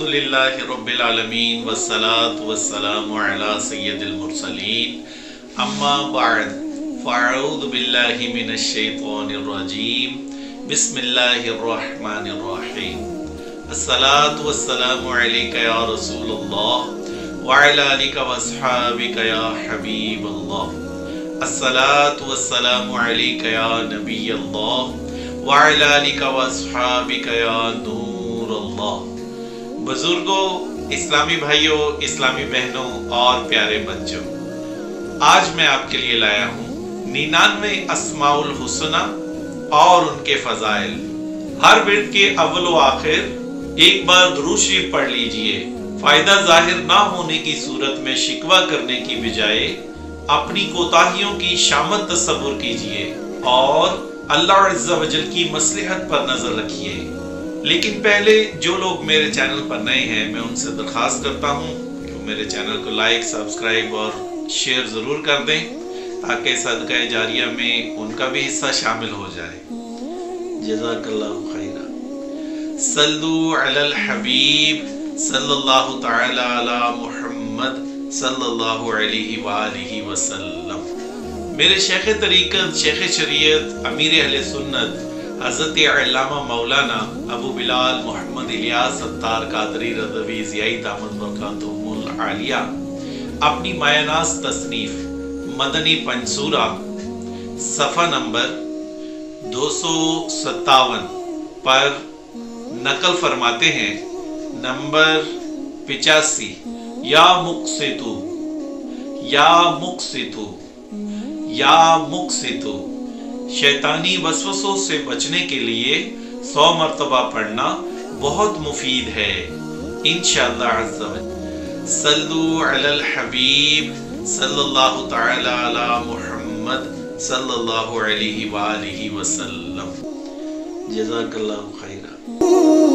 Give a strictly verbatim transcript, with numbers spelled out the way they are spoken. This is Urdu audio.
الحمدللہ رب العالمین والصلاة والسلام علی سید المرسلین اما بعد فاعوذ باللہ من الشیطان الرجیم بسم اللہ الرحمن الرحیم الصلاة والسلام علیک یا رسول اللہ وعلی آلک واصحابک یا حبیب اللہ الصلاة والسلام علیک یا نبی اللہ وعلی آلک واصحابک یا نور اللہ۔ بزرگوں، اسلامی بھائیوں، اسلامی بہنوں اور پیارے بچوں، آج میں آپ کے لیے لایا ہوں ننانوے اسماء الحسنہ اور ان کے فضائل۔ ہر ورد کے اول و آخر ایک بار درود شریف پڑھ لیجئے۔ فائدہ ظاہر نہ ہونے کی صورت میں شکوہ کرنے کی بجائے اپنی کوتاہیوں کی شامت تصور کیجئے اور اللہ عز و جل کی مصلحت پر نظر رکھیے۔ لیکن پہلے جو لوگ میرے چینل پر نئے ہیں، میں ان سے درخواست کرتا ہوں کہ وہ میرے چینل کو لائک، سبسکرائب اور شیئر ضرور کر دیں تاکہ صدقہ جاریہ میں ان کا بھی حصہ شامل ہو جائے۔ جزاک اللہ خیرہ۔ صلو علی الحبیب صلی اللہ تعالی علی محمد صلی اللہ علیہ وآلہ وسلم۔ میرے شیخ طریقت، شیخ شریعت، امیر اہل سنت حضرت علامہ مولانا ابو بلال محمد الیاس ستار قادری رضوی ضیائی دامت برکاتہم العالیہ اپنی مایہ ناز تصنیف مدنی پنسورہ صفحہ نمبر دو سو ستاون پر نقل فرماتے ہیں، نمبر پچاسی، یا مقسطو یا مقسطو یا مقسطو، شیطانی وسوسوں سے بچنے کے لیے سو مرتبہ پڑھنا بہت مفید ہے انشاءاللہ عز و جل۔ صلو علی الحبیب صلی اللہ تعالی علی محمد صلی اللہ علیہ وآلہ وسلم۔ جزاک اللہ خیرہ۔